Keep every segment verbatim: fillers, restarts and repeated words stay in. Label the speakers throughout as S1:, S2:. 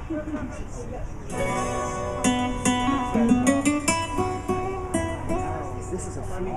S1: This is a free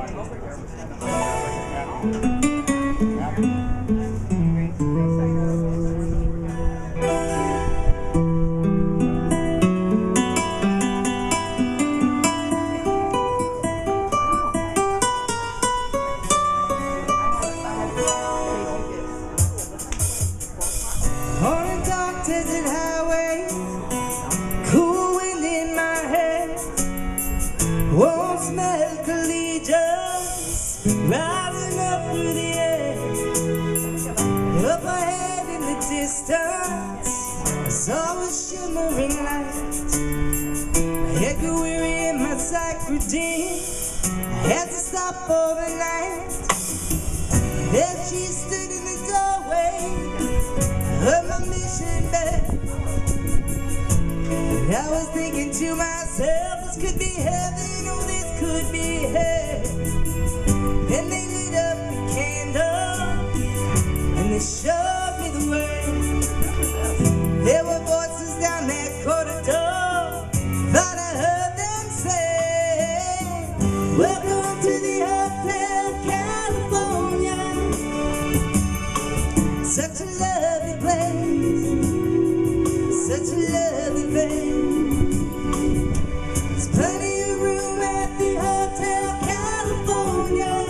S2: On a dark desert highway, cool wind in my hair, warm smell collegians rising up through the air. Up ahead in the distance, I saw a shimmering light. My head grew weary and my sight grew dim. I had to stop for the night. There she stood in the doorway, heard my mission back. I was thinking to myself, this could be heaven, or this could be hell. Then they lit up the candle, and they showed me the way. There were voices down that corridor, thought I heard them say, welcome to the Hotel California. Such a lovely place, such a lovely place. There's plenty of room at the Hotel California,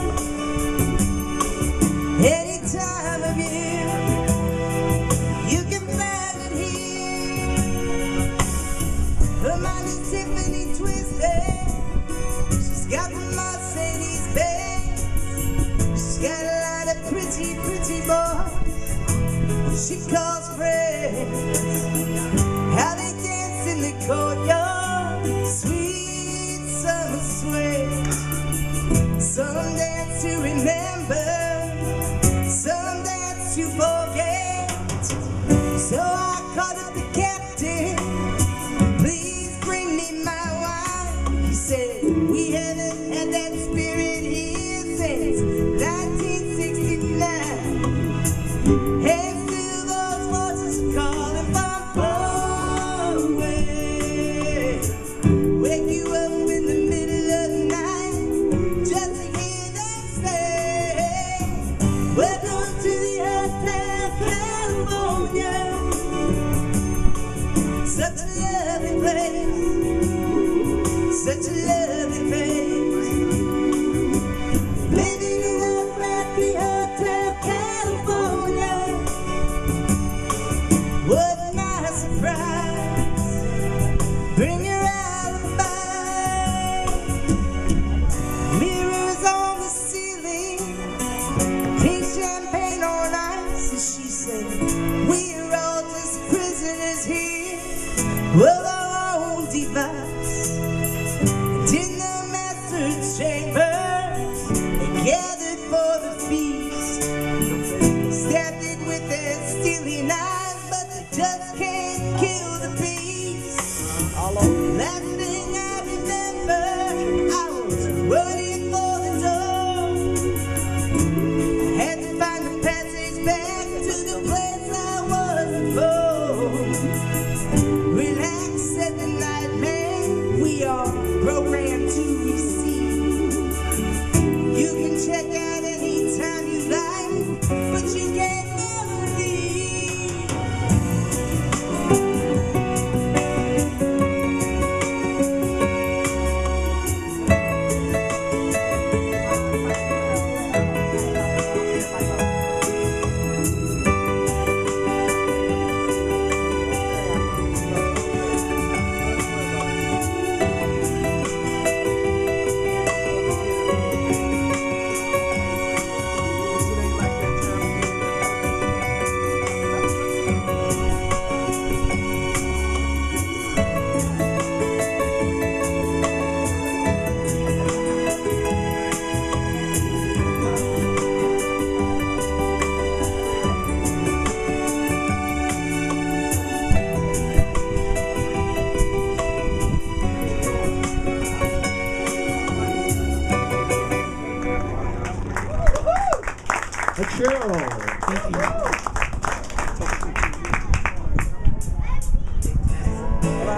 S2: any time of year. You can find it here. Her mind is Tiffany twisted. She's got the Mercedes Benz. She's got a lot of pretty, pretty boys she calls friends. How they dance in the courtyard, sweet summer sweat. Some dance to remember, some dance to forget. So I called up the captain, please bring me my wine. He said, we haven't had that spirit here since nineteen sixty-nine. Hey, calling from far away, wake you up in the middle of the night, just to hear them say, welcome to the Hotel California. Such a lovely place, such a lovely place. Living it up at the Hotel California. What my surprise, bring your alibi. Mirrors on the ceiling, pink champagne on ice. And she said, we're all just prisoners here of our own device. And in the master's chambers, they gathered for the feast. Stabbed it with their steely knives, just can't kill the beast. Last thing I remember, I was running for the door. I had to find the passage back to the place I was before. Relax at the night, man, we are programmed to receive. You can check out anytime you like, but you can't never leave.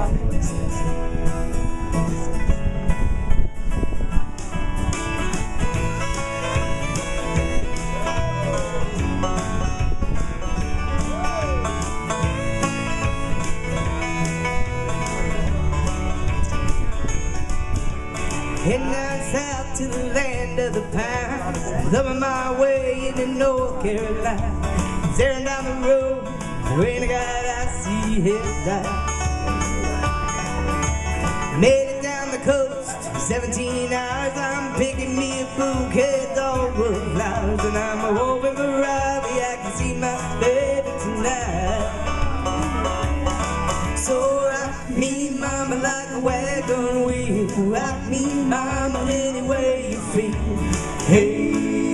S2: Heading down south to the land of the pines, loving my way into North Carolina. Staring down the road, there ain't a guy I see headlights. Made it down the coast, seventeen hours. I'm picking me a bouquet of dogwood flowers, and I'm hoping for Robbie I can see my baby tonight. So rock me, mama, like a wagon wheel. Rock me, mama, any way you feel. Hey,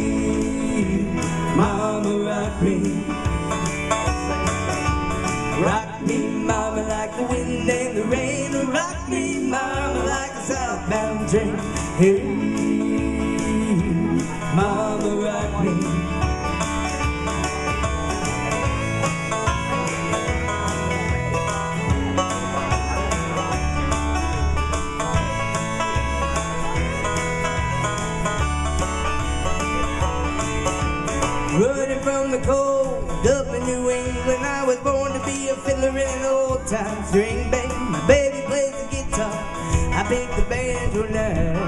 S2: mama, rock me. Rock me, mama, like the wind and the rain. Rock me, mama, like a southbound train. Hey, mama, rock me. Running from the cold up in New England, I was born to be a fiddler in an old-time string band. My baby plays the guitar, I pick the banjo now.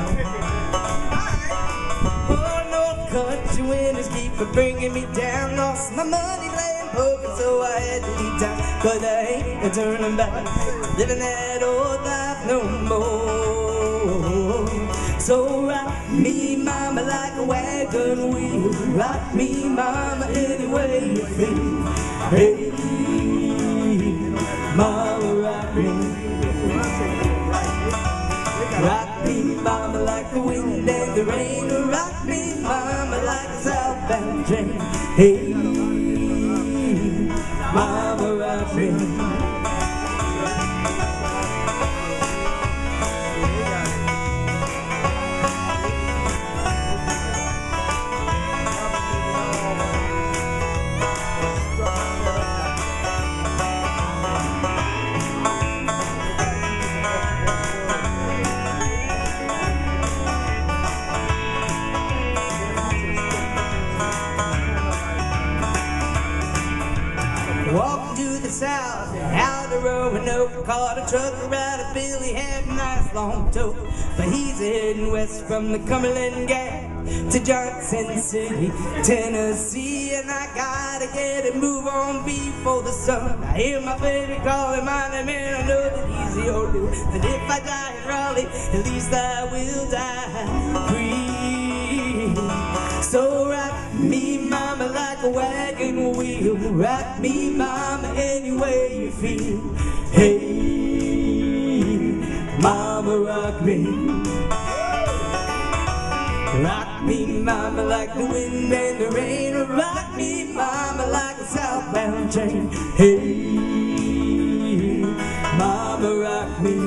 S2: Oh, North Country winters keep bringing me down. Lost my money playing poker, so I had to leave town. But I ain't a turning back, living that old life no more. So rock me, mama, like a wagon wheel. Rock me, mama, any way you feel. Hey, mama, rock me. Rock me, mama, like the wind and the rain. Rock me, mama, like a southbound train. Hey, mama, rock me. Walking to the south, out the Roanoke, caught a trucker out of Billy, had a nice long tow. But he's heading west from the Cumberland Gap to Johnson City, Tennessee. And I gotta get it, move on before the sun. I hear my baby calling my name, and I know that he's the only one. That if I die in Raleigh, at least I will die free. So rock me, mama, like a wagon wheel. Rock me, mama, any way you feel. Hey, mama, rock me. Rock me, mama, like the wind and the rain. Rock me, mama, like a southbound train. Hey, mama, rock me.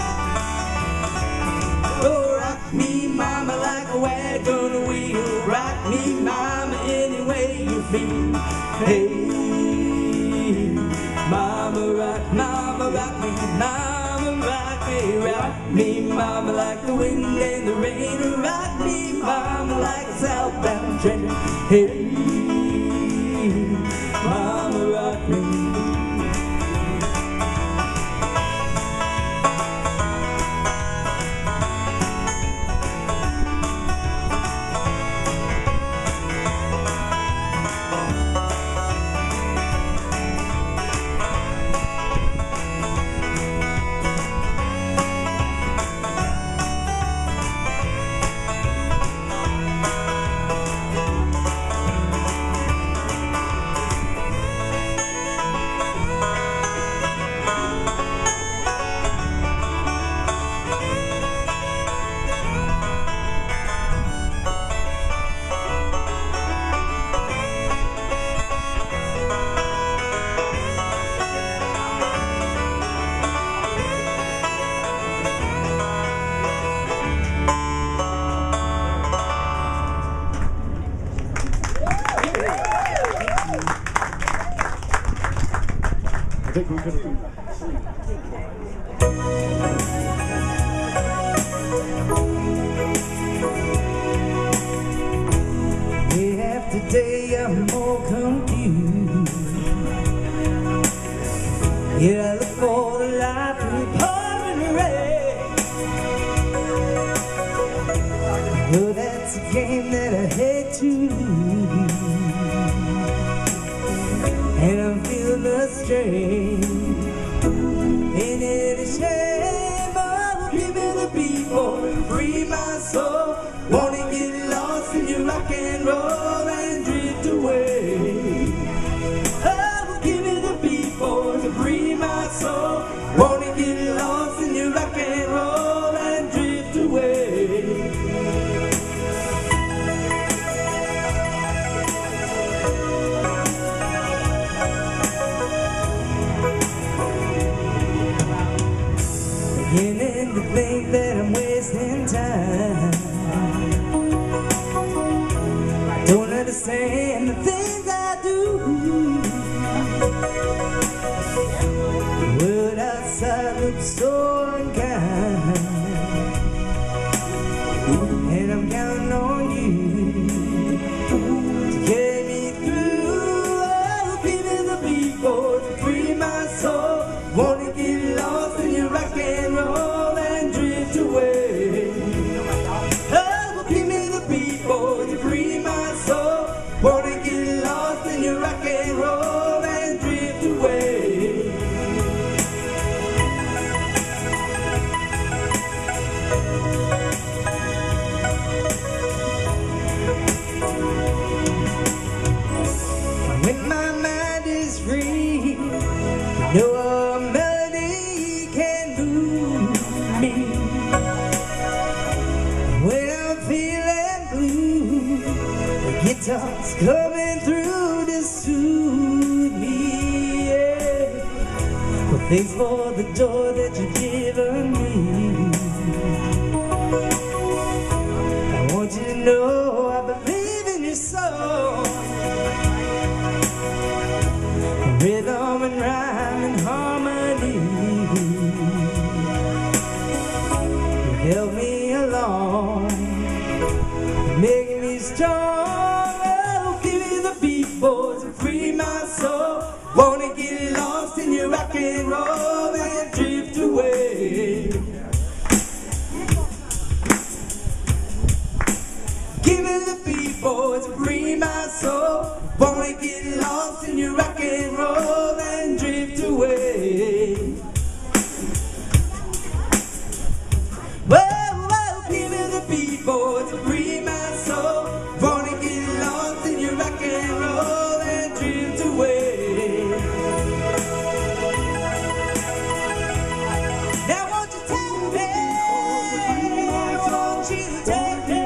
S2: Oh, rock me, mama, like a wagon wheel. Rock me, mama, any way you feel. Hey, mama, rock, mama, rock me, mama, rock me. Rock me, mama, like the wind and the rain. Rock me, mama, like a southbound train. Hey, mama, rock me. Day after day I'm more confused. Yeah, I look for the light through pouring rain. Well, that's a game that I hate to lose, and I'm feeling the strain. Ain't it a shame? Oh, give me the beat, boy, free my soul. Wanna get lost in your rock and roll and drift away. Oh, give me the beat, boy, to free my soul. Wanna get lost in your rock and roll and drift away. Beginning to think that I'm wasting time. Don't understand the things I do. The world outside looks so unkind, and I'm counting on you to carry me through. Oh, give me the beat, boy, to free my soul. Wanna get lost in your rock and roll and drift away. Oh, give me the beat, boy, to free my soul. Wanna get lost in your rock and roll and drift away. When my mind is free, no melody can move me. When I'm feeling blue, the guitar's coming through to soothe me. Yeah. Well, thanks for the joy that you've given me. I want you to know I believe in your soul. Rhythm and rhyme and harmony, you help me along, making me strong. Oh, give me the beat, boys, and free my soul. Wanna get lost in your rock and roll and drift away. Give me the beat, boys, and free my soul. Wanna get lost in your rock and roll and drift away. Whoa, whoa, give me the beat, boys, to free my soul. Wanna get lost in your rock and roll and drift away. Now won't you take me? Won't you take me?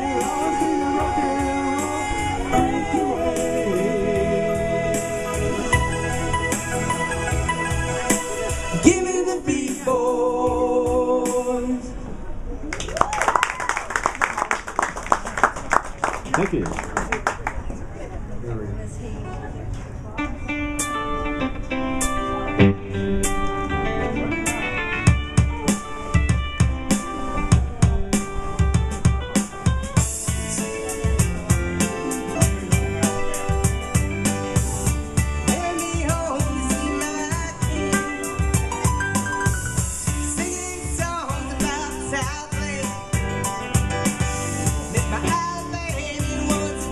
S2: Give me the beat, boys.
S1: Thank you.
S2: South Lake. Met my eyes, baby, once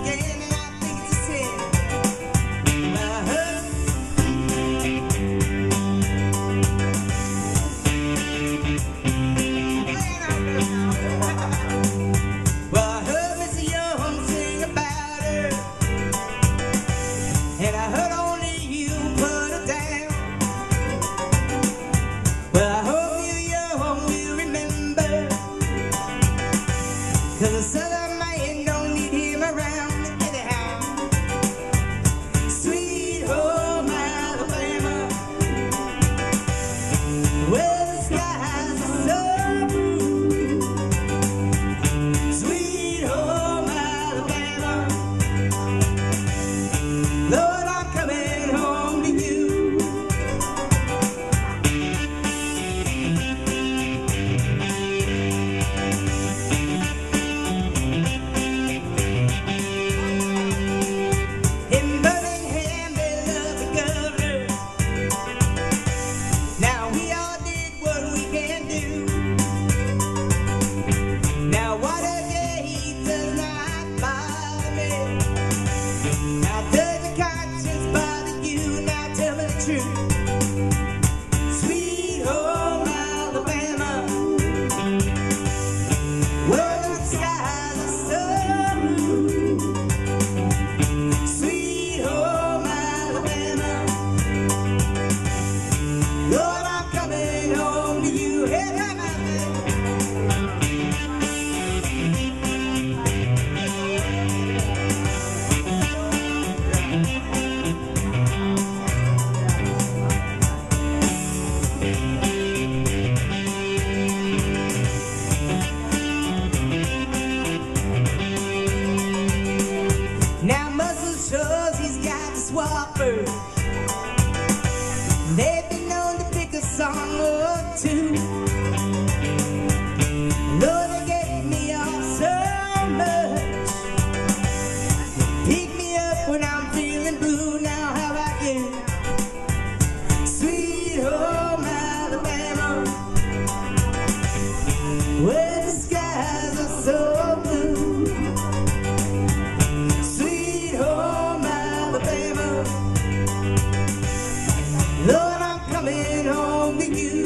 S2: to you.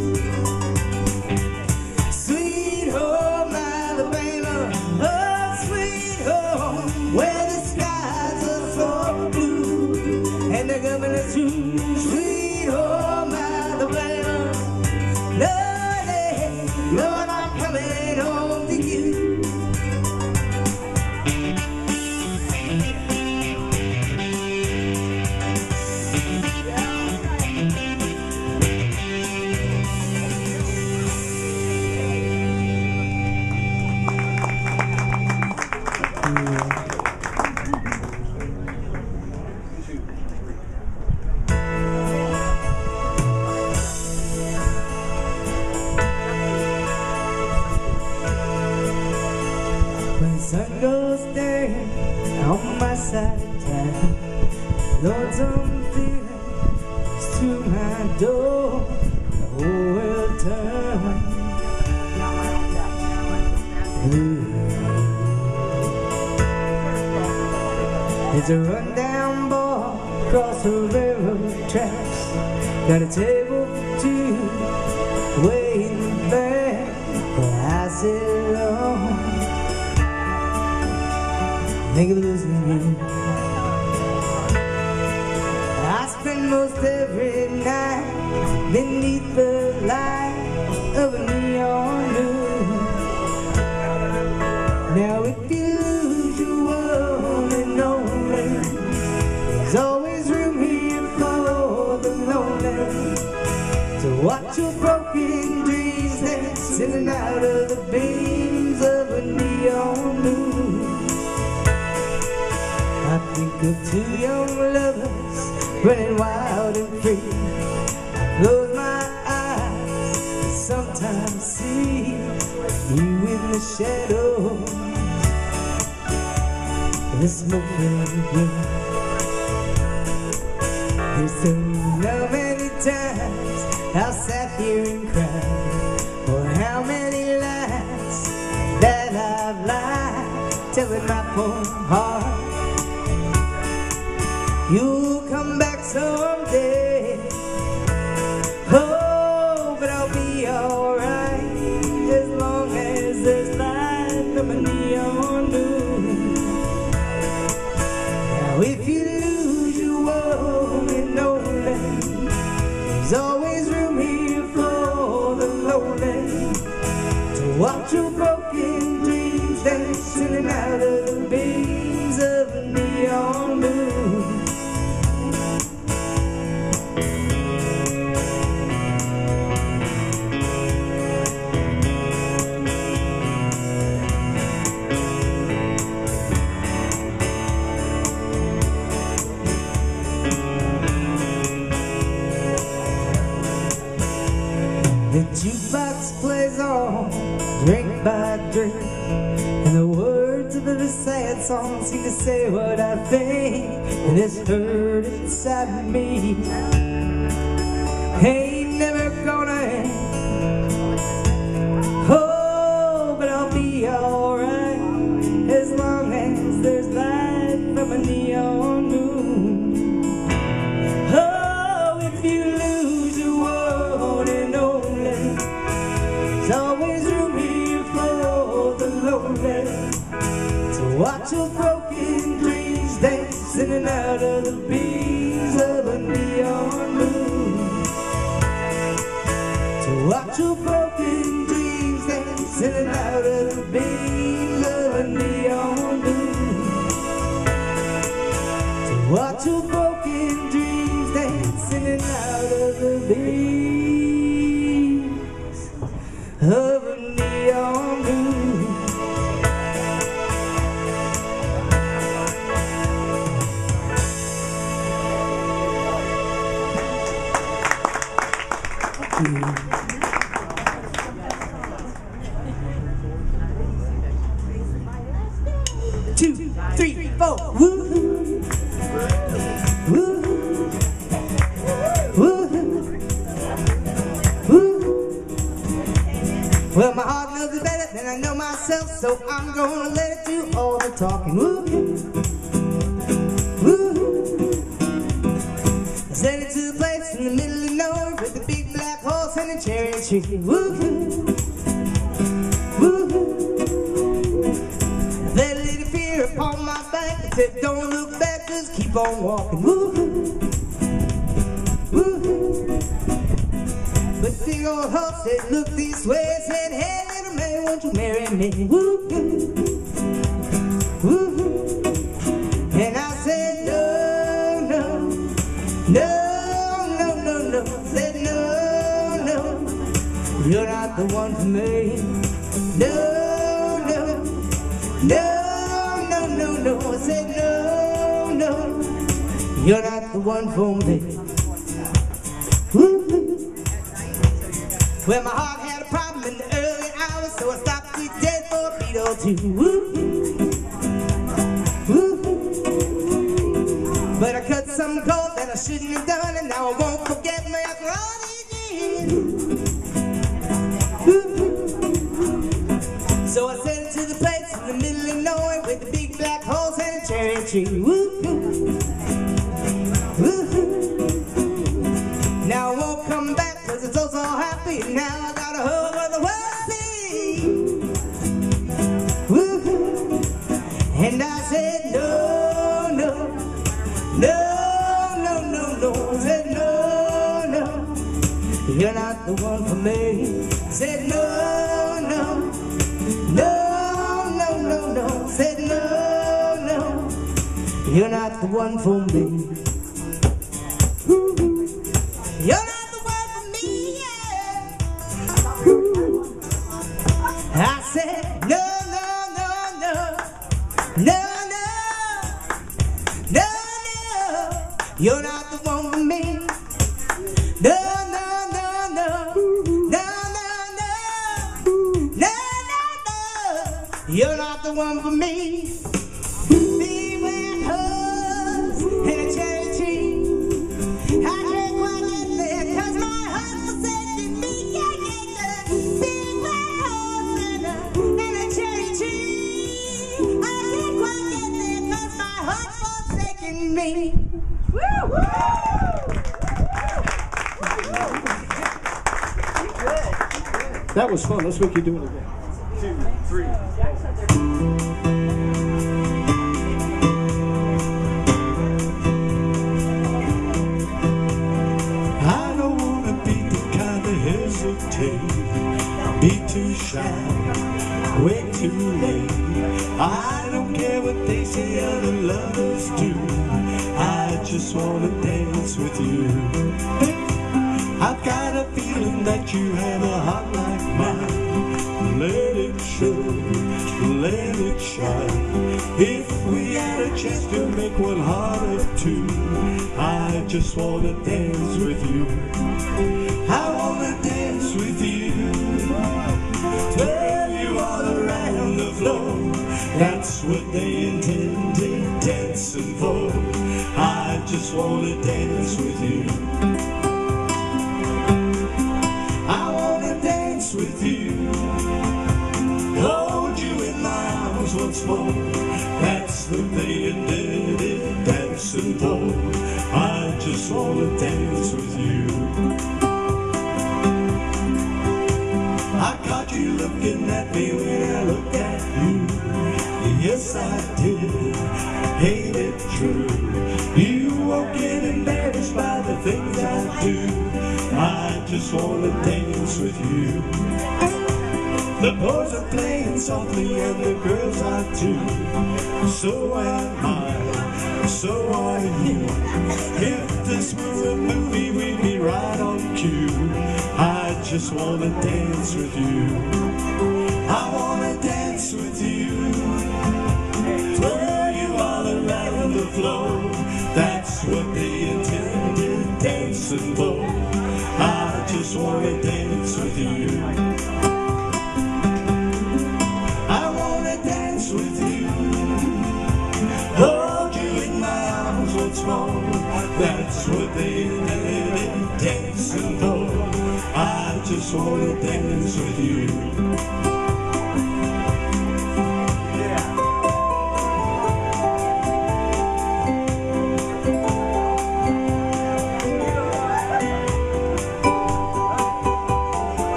S2: Sweet home Alabama, oh sweet home, where the skies are so blue and the governor's true. Sweet home Alabama, Lord, Lord, I'm coming home to you. When the sun goes down on my side of town, Lord's on feeling through my door, the whole world turns blue. There's a rundown boy across the railroad tracks, got a table for two, waiting there where I sit alone. Think of losing you. I spend most every night beneath the light of a neon moon. Now if you lose your one and only, there's always room here for the lonely to watch your broken dreams dancing in and out of the beams of a neon moon. I think of two young lovers running wild and free. Close my eyes and sometimes see you in the shadows, the smoke and the blue. There's so many times I've sat here and cried, or how many lies that I've lied, telling my poor heart you'll come back someday. Oh, but I'll be alright as long as there's light from a neon moon. Now if you lose your one and only, there's always room here for the lonely to watch your broken dreams dancing in and out of the beams of a neon moon. The jukebox plays on, drink by drink, and the words of every sad song seem to say what I think, and it's hurt inside of me. Ain't never gonna end. Oh, but I'll be alright as long as there's light from a neon moon. Oh, if you lose your one and only, there's always room here for the lonely to watch your broken dreams dancing in and out of the beams of a neon moon. To watch your broken dreams dancing in and out of the beams of a neon moon. To watch your broken dreams dancing in and out of the beams of a neon moon. Two, three, four. Woo, woo, woo, woo. Well, my heart knows it better than I know myself, so I'm gonna let it do all the talking. Woo, woo. I sent it to the place in the middle of nowhere with a big black horse and a cherry tree. Woo-hoo, woo-hoo. That little fear upon my back, I said don't look back, just keep on walking. Woo-hoo, woo-hoo. But the big old horse said look this way, said hey little man, won't you marry me? Woo-hoo, woo-hoo. And I said no, no, no, no, no, no. Said no, no, you're not the one for me. No, no, no, no, no, no. I said no, no, you're not the one for me. Woo-hoo. Well, my heart had a problem in the early hours, so I stopped dead dead for a beat or two. Woo-hoo. Woo-hoo. But I cut some cold that I shouldn't have done, and now I won't forget me after all these years. So I sent to the place in the middle of nowhere with the big black horse and a cherry tree. Woo-hoo, woo-hoo. Now I won't come back cause it's all so happy, and now I got a hug of the world see. Woo-hoo. And I said no, no, no, no, no, no. I said no, no, you're not the one for me. I said no, no, no, no, no, no. I said no, no, you're not the one for me. Ooh, you're not the one for me, yeah. Ooh. I said no, no, no, no, no, no, no, no, you're not the one for me. No, no, no, no, no, no, no, no, no, no, you're not the one for me. Big black horse and a cherry tree. I can't quite get there cause my heart forsaken me. Can't get the big black horse and a, and a cherry tree. I can't quite get there cause my heart forsaken me. Woo! Woo!
S1: That was fun. Let's make you do it again. Two, three.
S3: I don't wanna be the kind that hesitate, be too shy, way too late. I don't care what they say other lovers do. I just wanna dance with you. I've got a feeling that you have a heart like mine. Let it show, let it shine. If we had a chance to make one heart of two, I just wanna dance with you. I wanna dance with you. Twirl you all around the floor. That's what they intended dancing for. I just wanna dance with you. With you, hold you in my arms once more. That's what they intended dancing for. I just wanna dance with you. I caught you looking at me when I looked at you. Yes, I did. Ain't it true? You won't get embarrassed by the things I do. I just wanna dance with you. The boys are playing softly and the girls are too. So am I, so are you. If this were a movie, we'd be right on cue. I just wanna dance with you. I wanna dance with you. Twirl you all around the floor. That's what they intended dancing for. I just wanna dance with you. I wanna dance with you. Hold you in my arms once more. That's what they intended dancing for. I just wanna dance with you.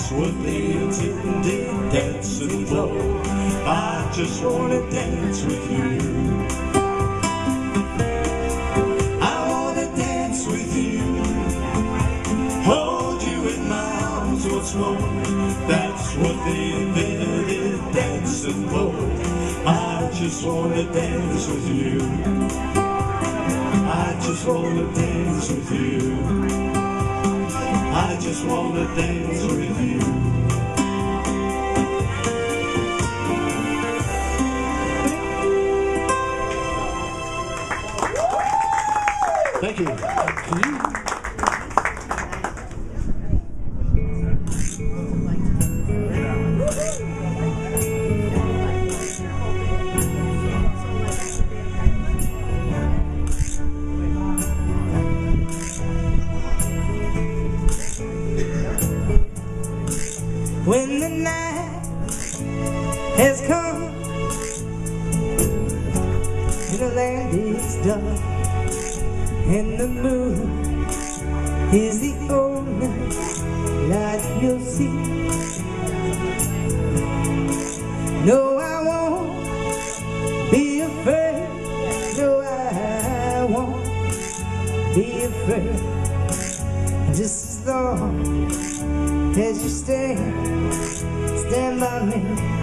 S3: That's what they intended, dance and flow. I just wanna dance with you. I wanna dance with you, hold you in my arms once more. That's what they invented, dance and flow. I just wanna dance with you. I just wanna dance with you. I just wanna dance with you.
S1: Thank you. Can you?
S2: When the night has come and the land is dark and the moon is the only light you'll see, no, I won't be afraid. No, I won't be afraid. Just as long as you stand, stand by me.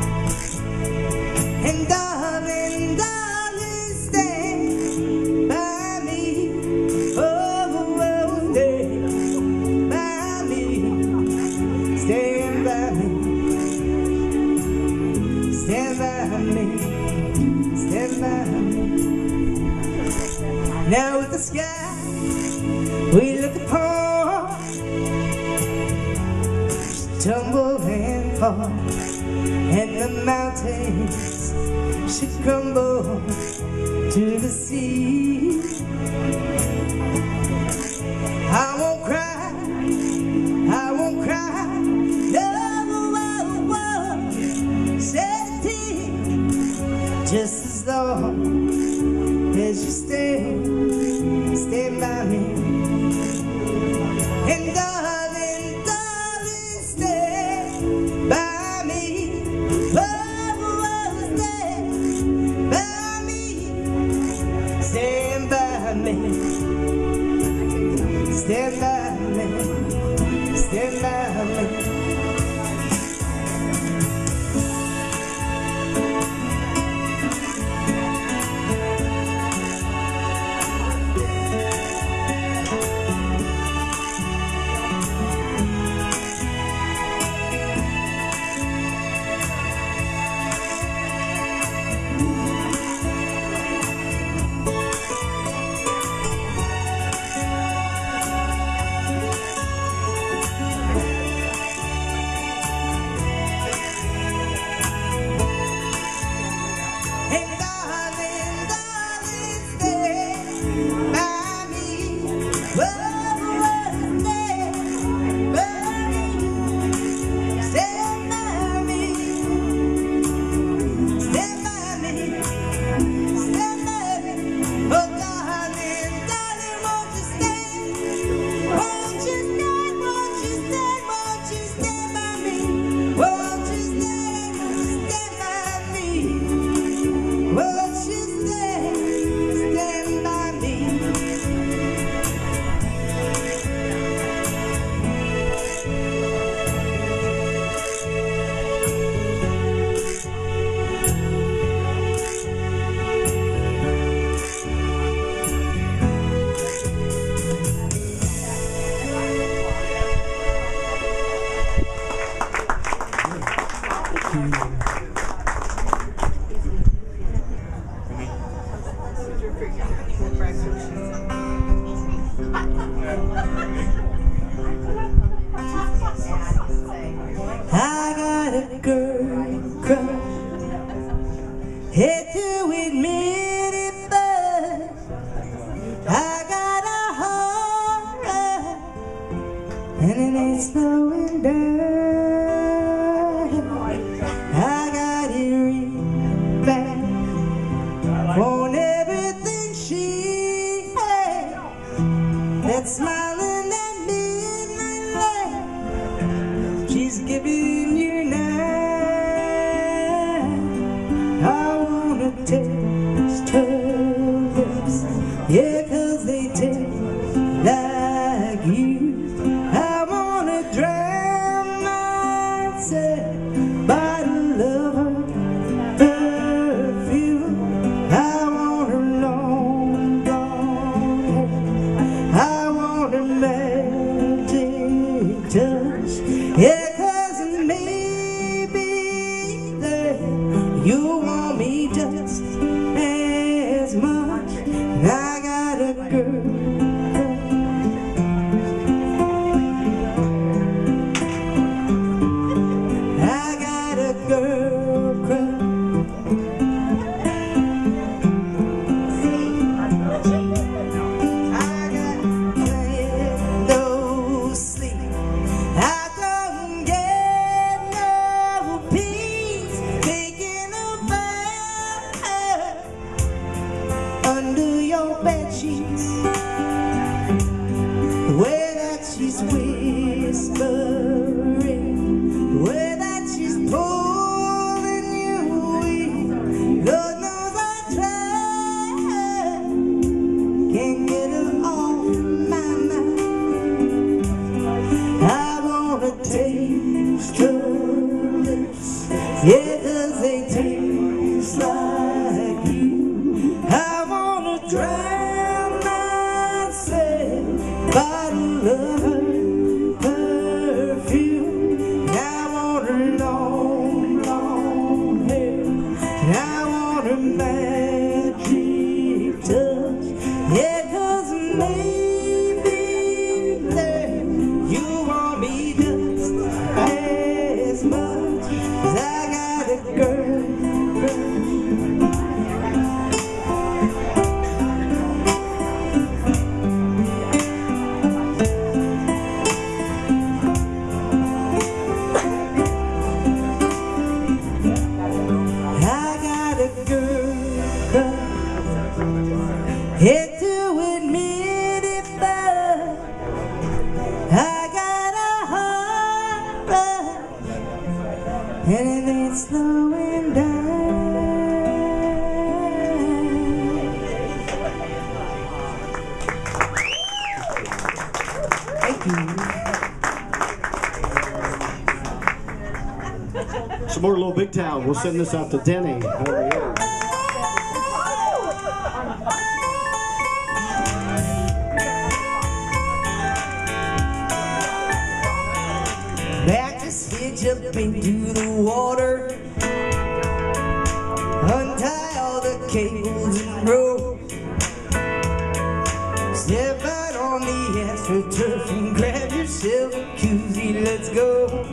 S2: And darling, darling, stand by me. Oh, oh, stand by me. Stand by me. Stand by me. Stand by me. Now with the sky we look upon, tumble and fall, and the mountains should crumble to the sea. I won't cry, I won't cry, no, I won't shed a tear. Just as long as you stand, stand by me. And darling, darling, stand by me. Oh, oh, stand by me. Stand by me. Stand by me. Stand by me. I got a girl crush, hate to admit it, but I got a heart and it ain't slowing down. I got it real bad on everything she had, that smiling at midnight light. She's giving myself by the love of perfume. I want her long blonde hair. I want her magic touch. Yeah, 'cause maybe that you want me just as much. I got a girl. She's whispering, the way that she's pulling you in. Lord knows I tried, can't get her off my mind. I wanna taste her lips, yeah, 'cause they taste like you. I wanna drown myself by the love of perfume. I want her long, long hair. I want her magic touch. Yeah, 'cause maybe that you want me just as much as I got a girl. Hate to admit it, but I got a heart, and it ain't slowing down. Thank you.
S1: Some more Little Big Town. We'll send this out to Denny. Over here.
S2: Back to hitch up into the water, untie all the cables and ropes, step out on the astroturf and grab yourself a koozie, let's go.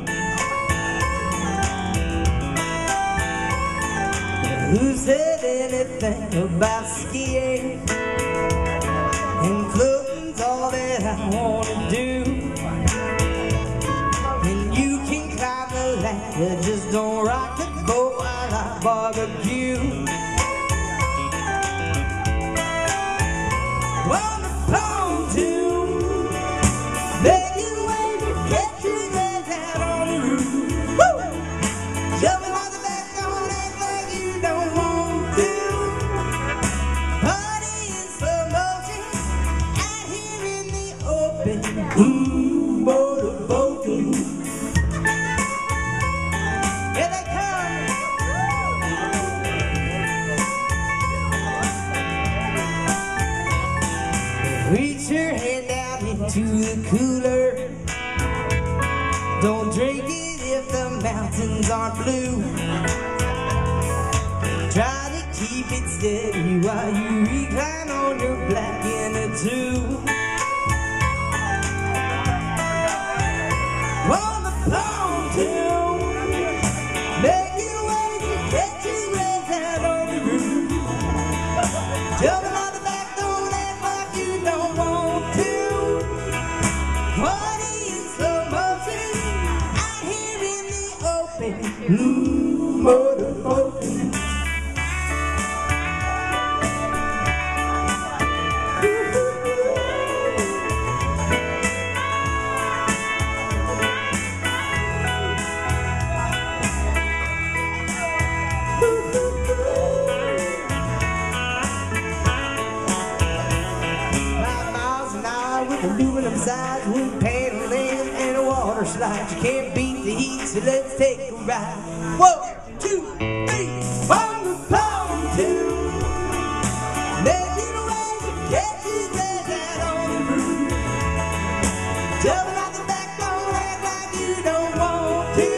S2: Who said anything about skiing? And floating's all that I want to do. Just don't rock the boat while I barbecue. On the pontoon, making waves to get your legs out on the roof. Woo! Jumping on the back, don't act like you don't want to. Party in slow motion, out here in the open. Ooh, motorboating. Reach your hand out into the cooler. Don't drink it if the mountains aren't blue. Try to keep it steady while you recline on your black inner tube. On the pontoon, making waves to get your legs out on the roof. Jumping on the back, don't act like you don't want to. Party in slow motion, out here in the open. Blue motorboating. Aluminum sides, wood paneling, and a water slide. You can't beat the heat, so let's take a ride. One, two, three, on the pontoon. Make it away to catch his legs out on the roof. Jumping out the back, don't act like you don't want to.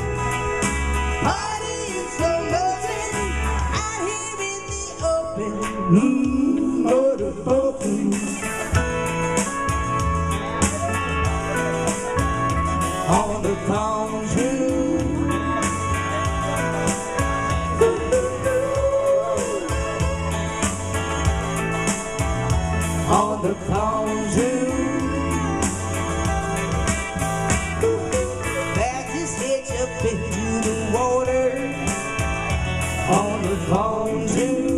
S2: Party in slow motion, out here in the open. Mmm, motorboating. On the pontoon. On the pontoon. Back his head up into the water. On the pontoon.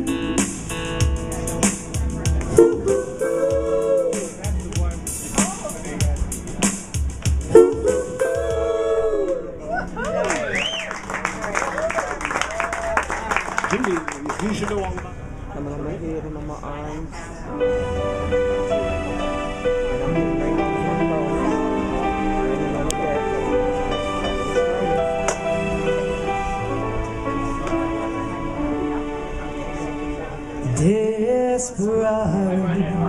S1: Jimmy, you should know all about it.
S4: I'm on my head and on my arms. And I'm laying on the floor. Laying on the bed.
S2: Desperado,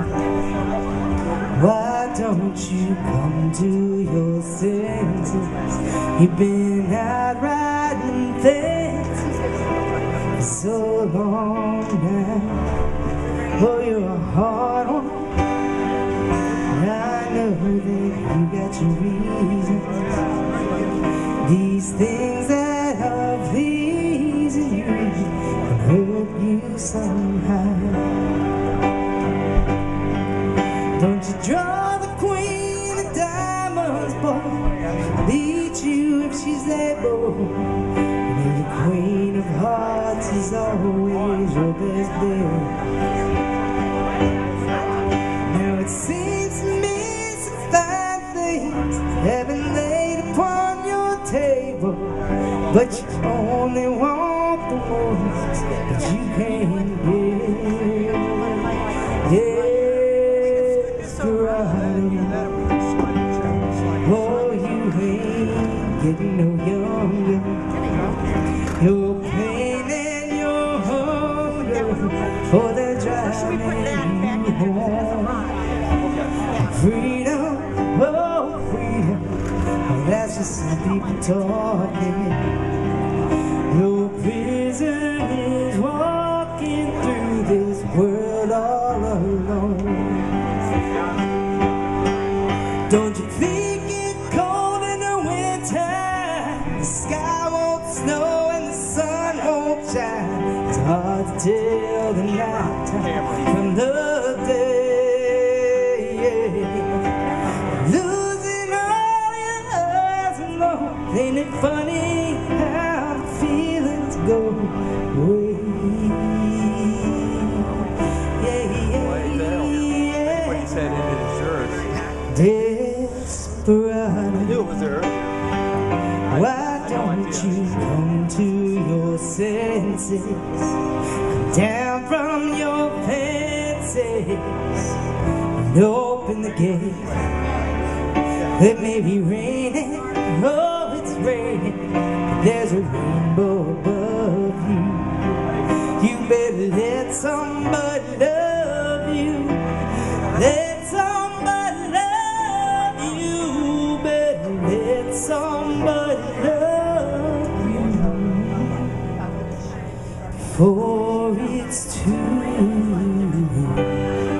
S2: why don't you come to your senses? You've been out riding fences for so long now. Oh, you're a hard one. I know that you got your reasons. These things that are pleasing you can hurt you somehow. Don't you draw the queen of diamonds, boy, beat you if she's able. And the queen of hearts is always your best bet. Now it seems to me some fine things have been laid upon your table, but you only want the ones that you can't get. Desperado, oh, you ain't getting no younger. Your pain and your hunger, oh, they're driving you home. Freedom, oh, freedom, oh, that's just some people talking. Your prison is walking through this world all alone. Don't you think it's cold in the winter? The sky won't snow and the sun won't shine. It's hard to tell the night time from the day. Losing all your highs and lows. Ain't it funny how the feelings go away? Yeah, yeah,
S4: What he said in his yours.
S2: Desperado,
S4: I knew it was there earlier.
S2: why don't you come to your senses? Come down from your fences and open the gate. It may be raining, oh, it's raining, but there's a rainbow above you. You better let somebody love you. Let somebody love you. Better let somebody love you before it's too late.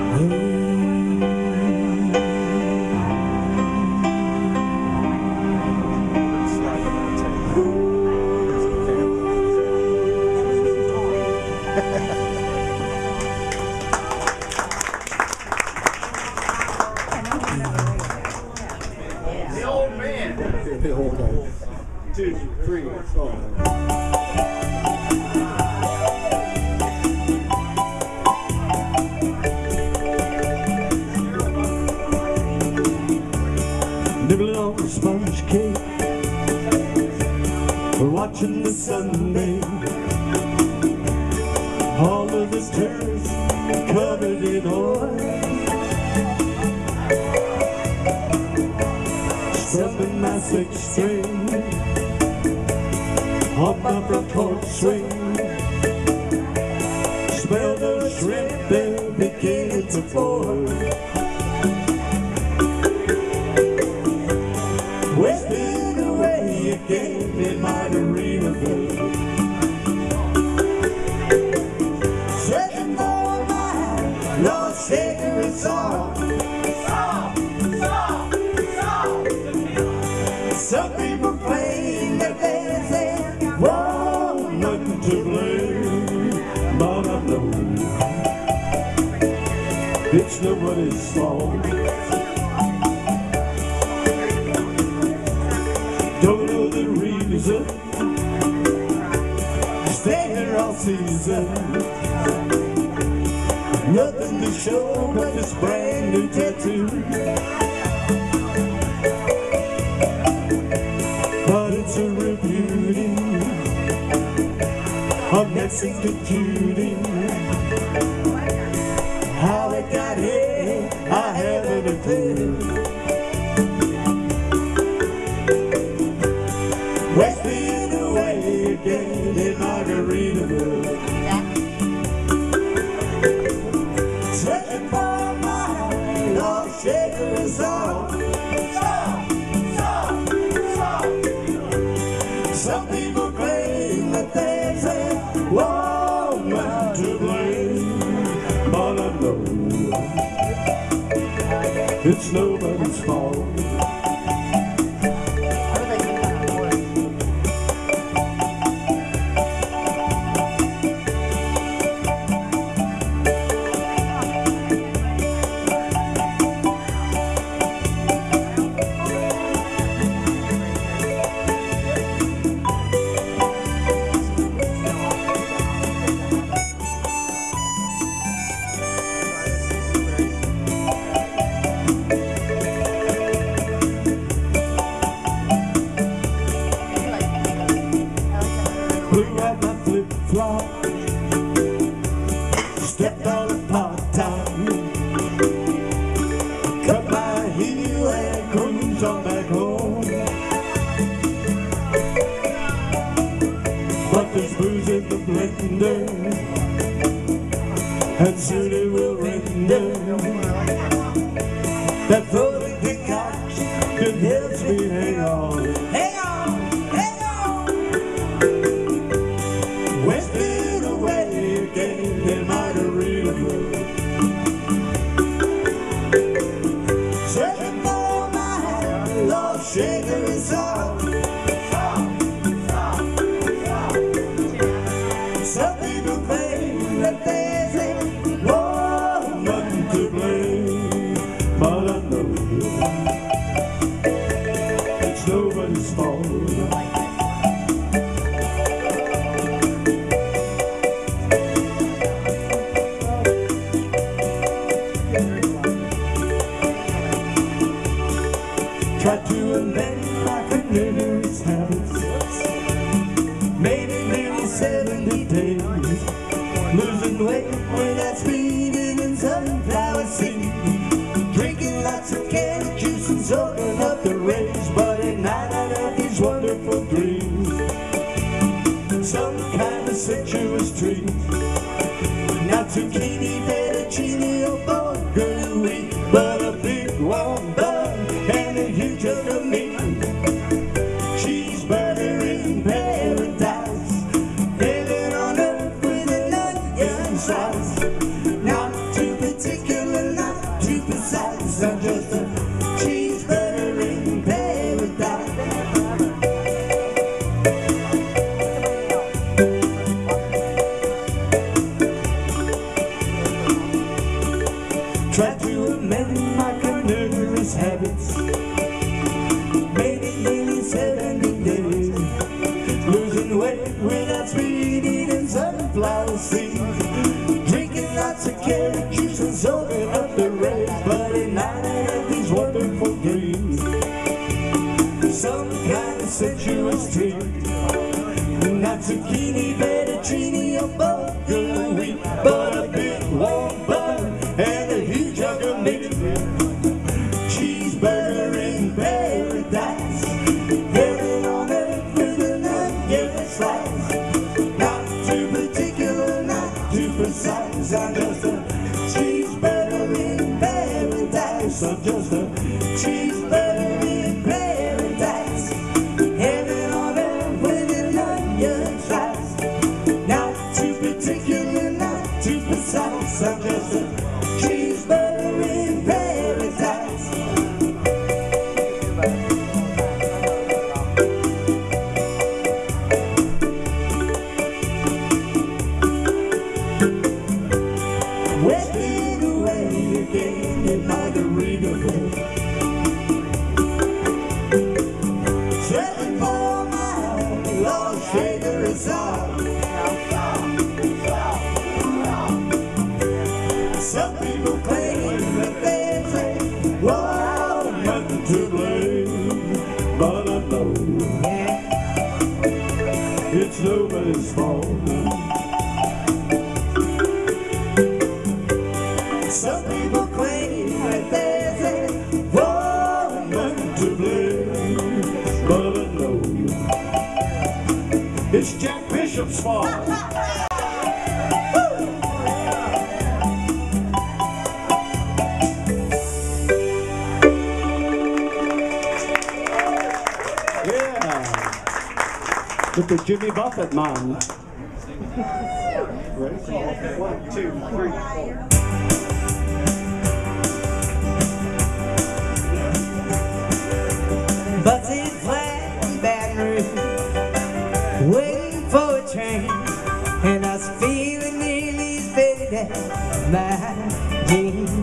S1: The old man. The old man. Two, three, four.
S3: Nibbling on a sponge cake, we're watching the sun bathe. All of this terrace covered in oil. Stuffing my six string on my front porch swing. Smell the shrimp, they're beginning to pour. Wasting away again in Margaritaville. Searching for my lost sacred song. Some people claim that there's a wrong, nothing to blame, but I know it's nobody's fault. Don't know the reason, stay here all season. Nothing to show but this brand new tattoo. But it's a real beauty, a Mexican cutie. How it got here, I haven't a clue. Wasting away again in Margaritaville. Searching for my lost shaker song. Some people claim that there's a woman to blame, but I know it's nobody's fault. Blew out my flip-flop, stepped on a PastTime, cut my heel and cruised on back home. But there's booze in the blender, and soon it will render. That floating concoction helps me hang on. Hang on, hang on. Wasting away again in Margaritaville. Searching for my lost shaker song. Some people claim that there's a woman to blame, but I know it's nobody's fault. Tried to amend my carnivorous habits, made it nearly seventy days, losing weight without speeding in sunflower seeds, drinking lots of candy juice and soaking up the rays. But at night I have these wonderful dreams, some kind of sensuous treat, not zucchini, fettuccine, or bulgur, but a big warm bun and a huge jug of meat. Cheeseburger in paradise, heaven on earth with an onion slice. Not too particular, not too precise, I'm just a cheeseburger in paradise. Tried to amend my carnivorous habits, made it nearly seventy days, losing weight without speed, eating sunflower seeds, drinking lots of carrot juice and soaking up the rays. But at night I have these wonderful dreams, some kind of sensuous treat, not zucchini, fettuccine, or bulgur wheat, but a big warm bun and a huge jug of meat. Cheeseburger in paradise, it's nobody's fault. Some people claim that there's a woman to blame, but no, it's Jack Bishop's fault.
S1: With the Jimmy Buffett man. Ready? One, two, three, four.
S2: Busted flat in Baton Rouge, waiting for a train, and I was feeling nearly as bad as my jeans.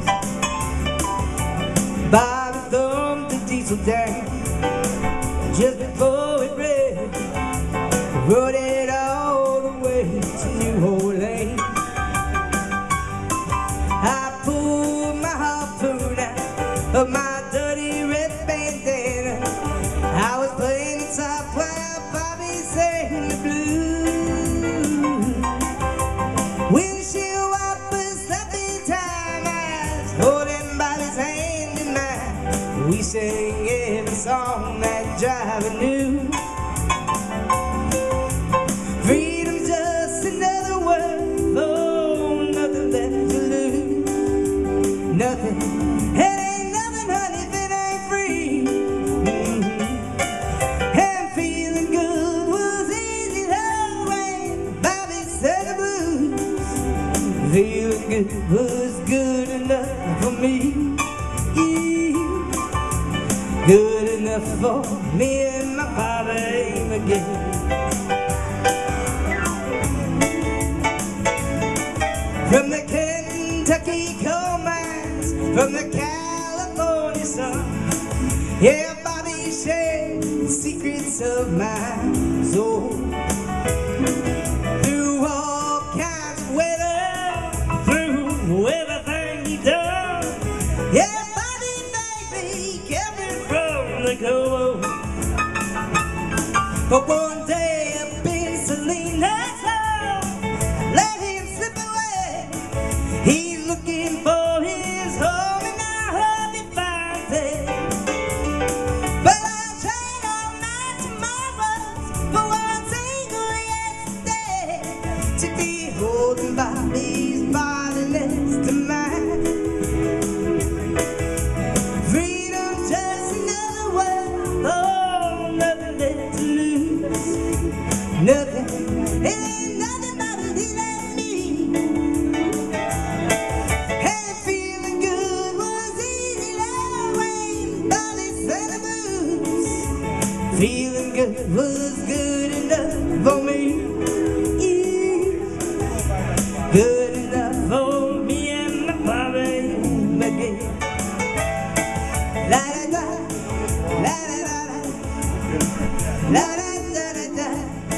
S2: Bobby thumbed the diesel down just before it rained. Rode it all the way to New Orleans. I pulled my harpoon out of my dirty red bandana. I was playing the top while Bobby sang the blues. Windshield wipers, slapping time, I was holding Bobby's hand in mine. We sang every song that driver knew. Freedom's just another word, oh, nothing left to lose. Nothing, it ain't nothing, honey, if it ain't free. Mm-hmm. And feeling good was easy, though, when Bobby said the blues. Feeling good was good enough for me. Good enough for me and my Bobby again. From the Kentucky coal mines, from the California sun, yeah, Bobby shared the secrets of my soul. Through all kinds of weather, through everything he done, yeah, Bobby baby kept me from the cold. But one day up in Salinas, let him slip away. He's looking for his home, and I hope he finds it. But I'll trade all my tomorrows for one single yesterday, to be holding Bobby's body next to mine. Freedom's just another word, oh, nothing left to lose. Nothing, it ain't nothing but a deal at me. And feeling good was easy, love, when Bobby sang the blues. Feeling good was good enough for me. Good enough for me and my Bobby again. La da da, la da da da, la da da da da,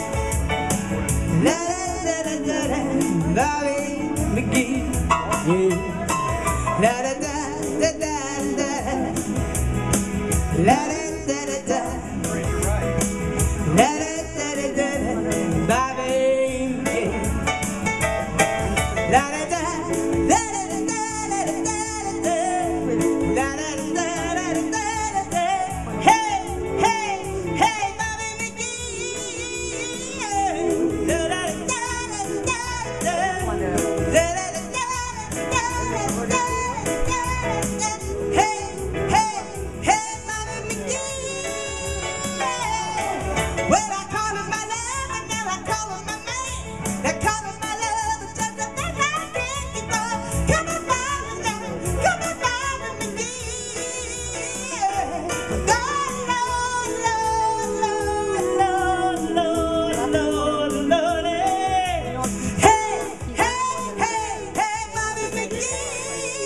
S2: la da da da da, Bobby McGee, yeah. La da da da da da, la da da da da, la da da da da, Bobby McGee. La da da da da da da da da, la da da da da da da. Hey, hey, hey, Bobby McGee. La da da da da da, la da da da da da da. Hey, hey, hey, Bobby McGee. Well, I call him my love, and now I call him my man. I call him my love, it's just a thing I can't keep on. Come on, Bobby, now, come on, Bobby McGee. Lord, Lord, Lord, Lord, Lord, Lord, Lord, hey. Hey, hey, hey, hey, Bobby McGee.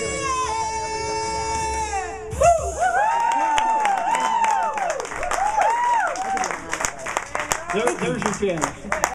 S2: Woo!
S1: There, there's your piano.